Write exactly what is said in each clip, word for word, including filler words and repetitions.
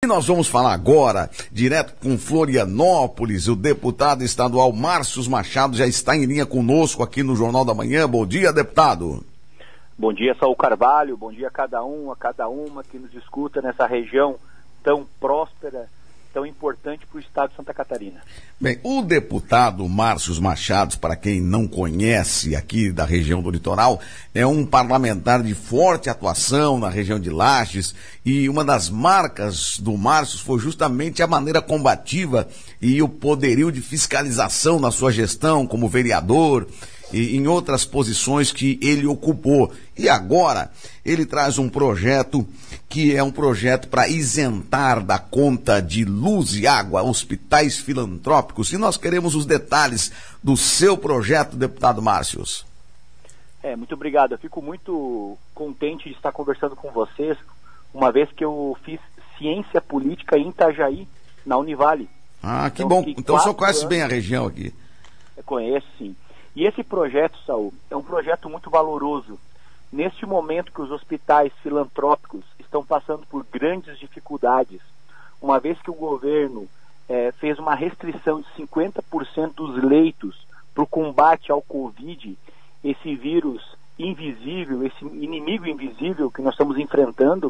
E nós vamos falar agora, direto com Florianópolis, o deputado estadual Márcios Machado já está em linha conosco aqui no Jornal da Manhã. Bom dia, deputado. Bom dia, Saul Carvalho, bom dia a cada um, a cada uma que nos escuta nessa região tão próspera, tão importante para o estado de Santa Catarina. Bem, o deputado Márcios Machado, para quem não conhece aqui da região do litoral, é um parlamentar de forte atuação na região de Lages, e uma das marcas do Márcios foi justamente a maneira combativa e o poderio de fiscalização na sua gestão como vereador e em outras posições que ele ocupou. E agora ele traz um projeto que é um projeto para isentar da conta de luz e água hospitais filantrópicos. E nós queremos os detalhes do seu projeto, deputado Márcios. É, muito obrigado. Eu fico muito contente de estar conversando com vocês, uma vez que eu fiz ciência política em Itajaí, na Univale. Ah, que então, bom. Então o senhor conhece anos... bem a região aqui. Eu conheço, sim. E esse projeto, Saul, é um projeto muito valoroso. Neste momento que os hospitais filantrópicos estão passando por grandes dificuldades, uma vez que o governo eh, fez uma restrição de cinquenta por cento dos leitos para o combate ao Covid, esse vírus invisível, esse inimigo invisível que nós estamos enfrentando,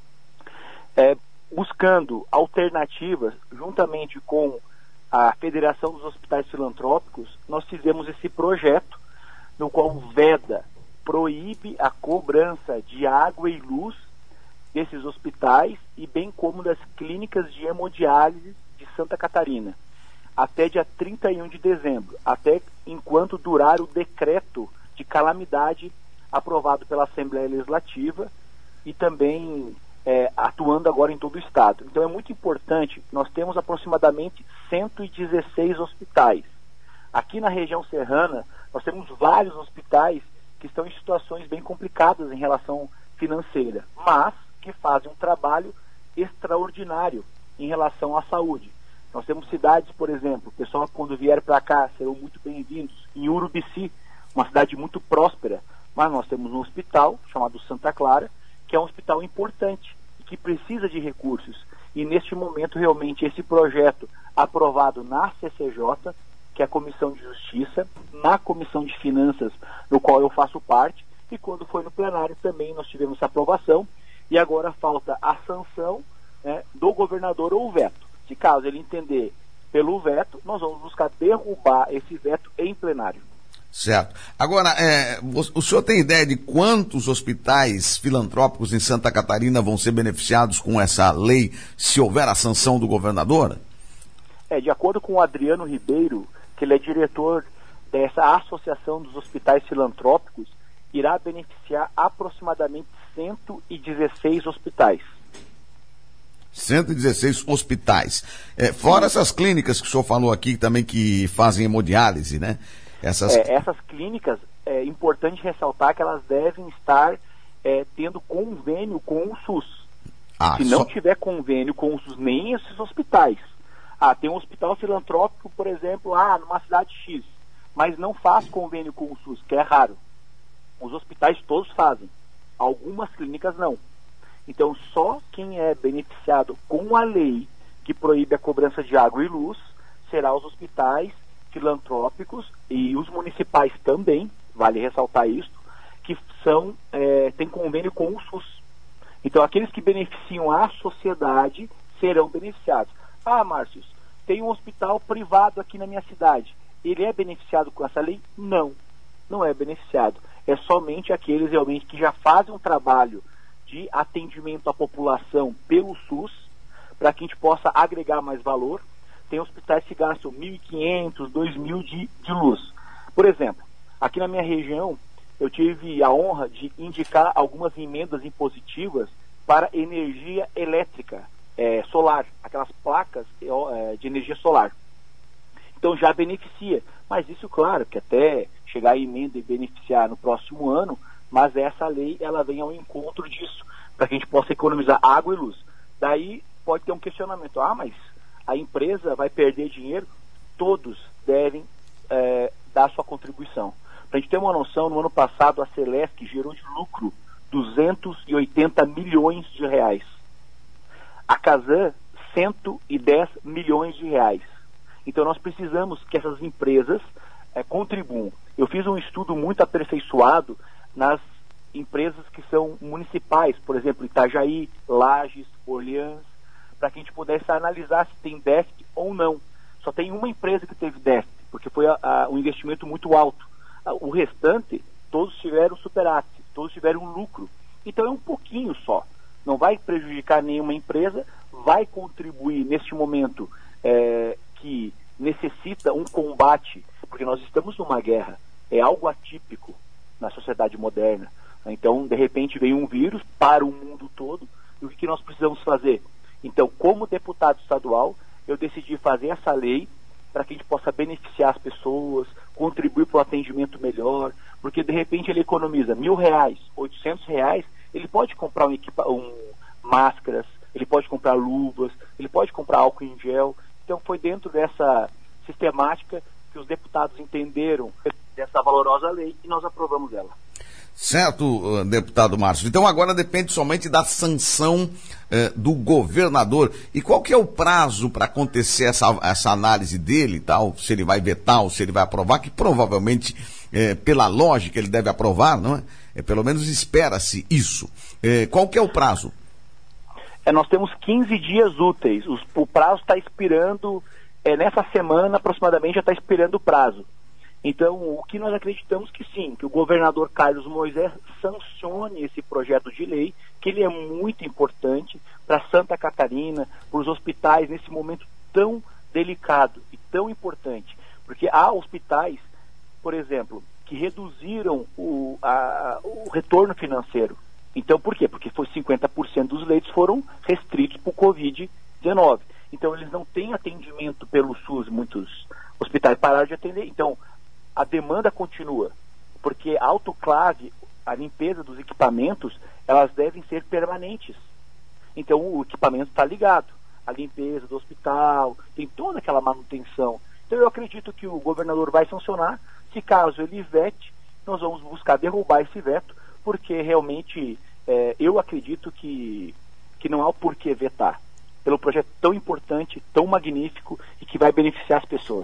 eh, buscando alternativas, juntamente com a Federação dos Hospitais Filantrópicos, nós fizemos esse projeto no qual veda, proíbe a cobrança de água e luz desses hospitais e bem como das clínicas de hemodiálise de Santa Catarina, até dia trinta e um de dezembro, até enquanto durar o decreto de calamidade aprovado pela Assembleia Legislativa e também É, atuando agora em todo o estado. Então é muito importante, nós temos aproximadamente cento e dezesseis hospitais. Aqui na região serrana, nós temos vários hospitais que estão em situações bem complicadas em relação financeira, mas que fazem um trabalho extraordinário em relação à saúde. Nós temos cidades, por exemplo, o pessoal quando vier para cá serão muito bem-vindos, em Urubici, uma cidade muito próspera, mas nós temos um hospital chamado Santa Clara, que é um hospital importante e que precisa de recursos. E neste momento, realmente, esse projeto aprovado na C C J, que é a Comissão de Justiça, na Comissão de Finanças, no qual eu faço parte, e quando foi no plenário também nós tivemos essa aprovação, e agora falta a sanção, né, do governador ou o veto. Se caso ele entender pelo veto, nós vamos buscar derrubar esse veto em plenário. Certo. Agora, é, o senhor tem ideia de quantos hospitais filantrópicos em Santa Catarina vão ser beneficiados com essa lei, se houver a sanção do governador? É, de acordo com o Adriano Ribeiro, que ele é diretor dessa Associação dos Hospitais Filantrópicos, irá beneficiar aproximadamente cento e dezesseis hospitais. cento e dezesseis hospitais. É, fora essas clínicas que o senhor falou aqui também que fazem hemodiálise, né? Essas... É, essas clínicas, é importante ressaltar que elas devem estar é, tendo convênio com o SUS. Ah, Se não só... tiver convênio com o SUS, nem esses hospitais. Ah, tem um hospital filantrópico, por exemplo, ah, numa cidade X, mas não faz convênio com o SUS, que é raro. Os hospitais todos fazem, algumas clínicas não. Então, só quem é beneficiado com a lei que proíbe a cobrança de água e luz será os hospitais filantrópicos e os municipais também, vale ressaltar isso, que são, é, têm convênio com o SUS. Então, aqueles que beneficiam a sociedade serão beneficiados. Ah, Márcios, tem um hospital privado aqui na minha cidade. Ele é beneficiado com essa lei? Não, não é beneficiado. É somente aqueles realmente que já fazem um trabalho de atendimento à população pelo SUS, para que a gente possa agregar mais valor. Tem hospitais que gastam mil e quinhentos, dois mil de, de luz. Por exemplo, aqui na minha região, eu tive a honra de indicar algumas emendas impositivas para energia elétrica, é, solar, aquelas placas é, de energia solar. Então já beneficia, mas isso, claro, que até chegar a emenda e beneficiar no próximo ano, mas essa lei ela vem ao encontro disso, para que a gente possa economizar água e luz. Daí pode ter um questionamento, ah, mas a empresa vai perder dinheiro? Todos devem é, dar sua contribuição. Para a gente ter uma noção, no ano passado a Celesc gerou de lucro duzentos e oitenta milhões de reais. A Casan cento e dez milhões de reais. Então nós precisamos que essas empresas é, contribuam. Eu fiz um estudo muito aperfeiçoado nas empresas que são municipais, por exemplo, Itajaí, Lages, Orleans, para que a gente pudesse analisar se tem déficit ou não. Só tem uma empresa que teve déficit, porque foi a, a, um investimento muito alto. O restante, todos tiveram superávit, todos tiveram lucro. Então é um pouquinho só. Não vai prejudicar nenhuma empresa, vai contribuir neste momento é, que necessita um combate, porque nós estamos numa guerra, é algo atípico na sociedade moderna. Então, de repente, vem um vírus para o mundo todo, e o que nós precisamos fazer? Então, como deputado estadual, eu decidi fazer essa lei para que a gente possa beneficiar as pessoas, contribuir para o atendimento melhor, porque de repente ele economiza mil reais, oitocentos reais, ele pode comprar um, equipa um máscaras, ele pode comprar luvas, ele pode comprar álcool em gel. Então foi dentro dessa sistemática que os deputados entenderam dessa valorosa lei e nós aprovamos ela. Certo, deputado Márcio. Então agora depende somente da sanção eh, do governador. E qual que é o prazo para acontecer essa, essa análise dele, tal? Se ele vai vetar ou se ele vai aprovar, que provavelmente, eh, pela lógica, ele deve aprovar, não é? É, pelo menos espera-se isso. Eh, qual que é o prazo? É, nós temos quinze dias úteis. Os, o prazo está expirando, é, nessa semana aproximadamente já está expirando o prazo. Então, o que nós acreditamos que sim, que o governador Carlos Moisés sancione esse projeto de lei, que ele é muito importante para Santa Catarina, para os hospitais nesse momento tão delicado e tão importante. Porque há hospitais, por exemplo, que reduziram o, a, o retorno financeiro. Então, por quê? Porque foi cinquenta por cento dos leitos foram restritos por covid dezenove. Então, eles não têm atendimento pelo SUS, muitos hospitais pararam de atender. Então, a demanda continua, porque a autoclave, a limpeza dos equipamentos, elas devem ser permanentes. Então o equipamento está ligado, a limpeza do hospital, tem toda aquela manutenção. Então eu acredito que o governador vai sancionar, se caso ele vete, nós vamos buscar derrubar esse veto, porque realmente é, eu acredito que, que não há o porquê vetar, pelo projeto tão importante, tão magnífico e que vai beneficiar as pessoas.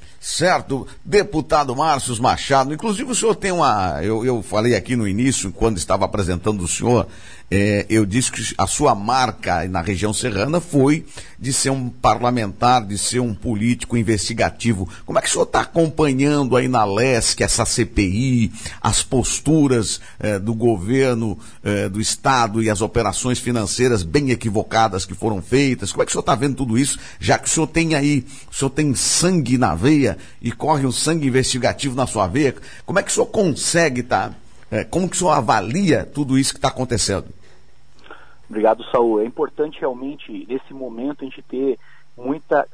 Certo, deputado Márcio Machado, inclusive o senhor tem uma, eu, eu falei aqui no início, quando estava apresentando o senhor, é, eu disse que a sua marca na região serrana foi de ser um parlamentar, de ser um político investigativo. Como é que o senhor está acompanhando aí na Lesc essa C P I, as posturas é, do governo é, do estado e as operações financeiras bem equivocadas que foram feitas? Como é que o senhor está vendo tudo isso, já que o senhor tem aí, o senhor tem sangue na veia e corre um sangue investigativo na sua veia? Como é que o senhor consegue, tá? É, como que o senhor avalia tudo isso que está acontecendo? Obrigado, Saul. É importante realmente, nesse momento, a gente ter muita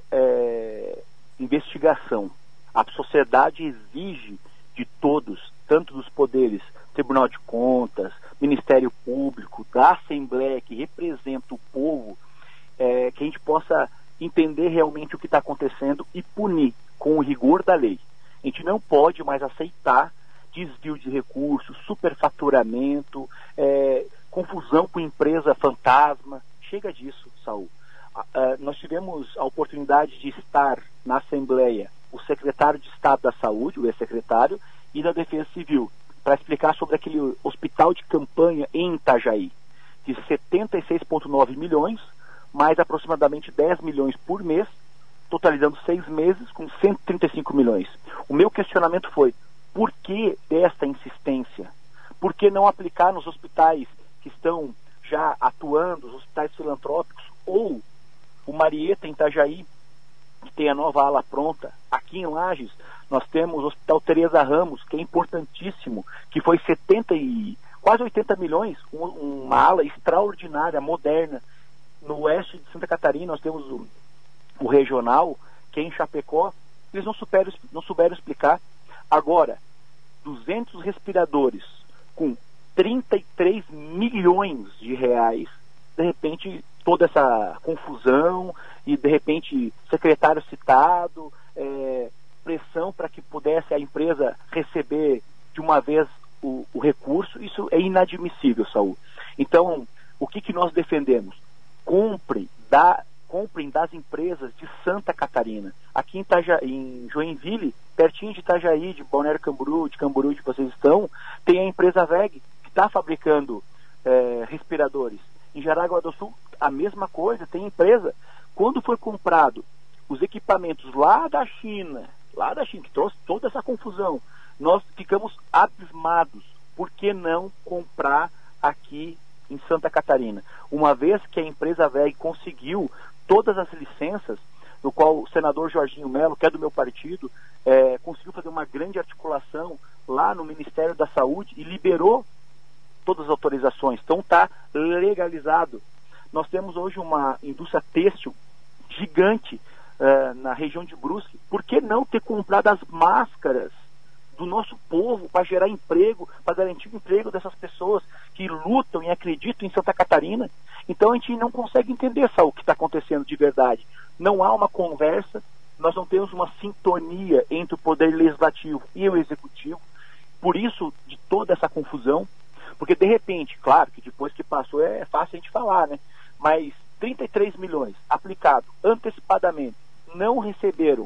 é, investigação. A sociedade exige de todos, tanto dos poderes, Tribunal de Contas, Ministério Público, da Assembleia, que representa o povo, é, que a gente possa entender realmente o que está acontecendo e punir com o rigor da lei. A gente não pode mais aceitar desvio de recursos, superfaturamento, é, confusão com empresa fantasma. Chega disso, Saul. Ah, ah, nós tivemos a oportunidade de estar na Assembleia o secretário de Estado da Saúde, o ex-secretário, e da Defesa Civil, para explicar sobre aquele hospital de campanha em Itajaí, de setenta e seis vírgula nove milhões, mais aproximadamente dez milhões por mês, totalizando seis meses com cento e trinta e cinco milhões. O meu questionamento foi, por que desta insistência? Por que não aplicar nos hospitais que estão já atuando, os hospitais filantrópicos, ou o Marieta em Itajaí, que tem a nova ala pronta? Aqui em Lages, nós temos o Hospital Teresa Ramos, que é importantíssimo, que foi setenta e quase oitenta milhões, um, uma ala extraordinária, moderna. No oeste de Santa Catarina, nós temos o, o regional, que é em Chapecó. Eles não souberam, não souberam explicar. Agora, duzentos respiradores com trinta e três milhões de reais, de repente toda essa confusão e de repente secretário citado, é, pressão para que pudesse a empresa receber de uma vez o, o recurso, isso é inadmissível, Saúl. Então, o que, que nós defendemos? Compre, dá, comprem das empresas de Santa Catarina. Aqui em, Itaja, em Joinville, pertinho de Itajaí, de Balneário Camboriú, de Camboriú, onde vocês estão, tem a empresa V E G, que está fabricando é, respiradores. Em Jaraguá do Sul, a mesma coisa, tem empresa. Quando foi comprado os equipamentos lá da China, lá da China, que trouxe toda essa confusão, nós ficamos abismados. Por que não comprar aqui em Santa Catarina? Uma vez que a empresa V E G conseguiu todas as licenças, no qual o senador Jorginho Melo, que é do meu partido, é, conseguiu fazer uma grande articulação lá no Ministério da Saúde e liberou todas as autorizações. Então está legalizado. Nós temos hoje uma indústria têxtil gigante uh, na região de Brusque. Por que não ter comprado as máscaras do nosso povo para gerar emprego, para garantir o emprego dessas pessoas que lutam e acreditam em Santa Catarina? Então a gente não consegue entender, Saul, o que está acontecendo de verdade. Não há uma conversa, nós não temos uma sintonia entre o poder legislativo e o executivo. Por isso, de toda essa confusão, porque de repente, claro que depois que passou é fácil a gente falar, né? Mas trinta e três milhões aplicados antecipadamente, não receberam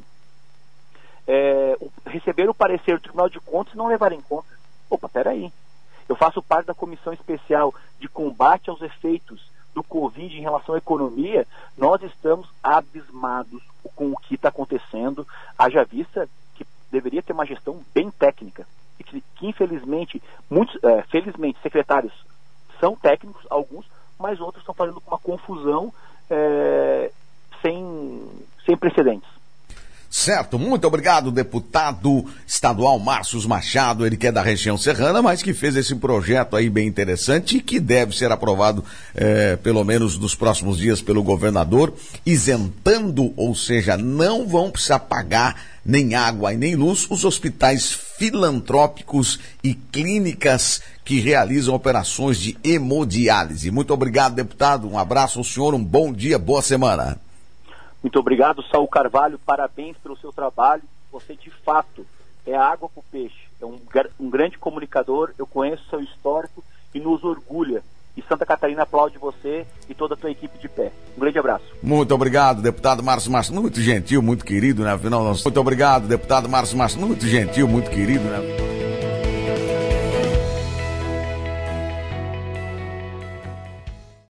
É, receber o parecer do Tribunal de Contas e não levar em conta. Opa, peraí. Eu faço parte da Comissão Especial de Combate aos Efeitos do Covid em relação à economia. Nós estamos abismados com o que está acontecendo, haja vista que deveria ter uma gestão bem técnica. E que, que infelizmente, muitos, é, felizmente, secretários são técnicos, alguns, mas outros estão fazendo uma confusão é, sem, sem precedentes. Certo, muito obrigado, deputado estadual Márcios Machado, ele que é da região serrana, mas que fez esse projeto aí bem interessante e que deve ser aprovado eh, pelo menos nos próximos dias pelo governador, isentando, ou seja, não vão precisar pagar nem água e nem luz os hospitais filantrópicos e clínicas que realizam operações de hemodiálise. Muito obrigado, deputado, um abraço ao senhor, um bom dia, boa semana. Muito obrigado, Saul Carvalho, parabéns pelo seu trabalho. Você, de fato, é água para o peixe. É um, um grande comunicador, eu conheço seu histórico e nos orgulha. E Santa Catarina aplaude você e toda a tua equipe de pé. Um grande abraço. Muito obrigado, deputado Márcio Machado. Muito gentil, muito querido, né? Afinal, nós... Muito obrigado, deputado Márcio Machado. Muito gentil, muito querido, né?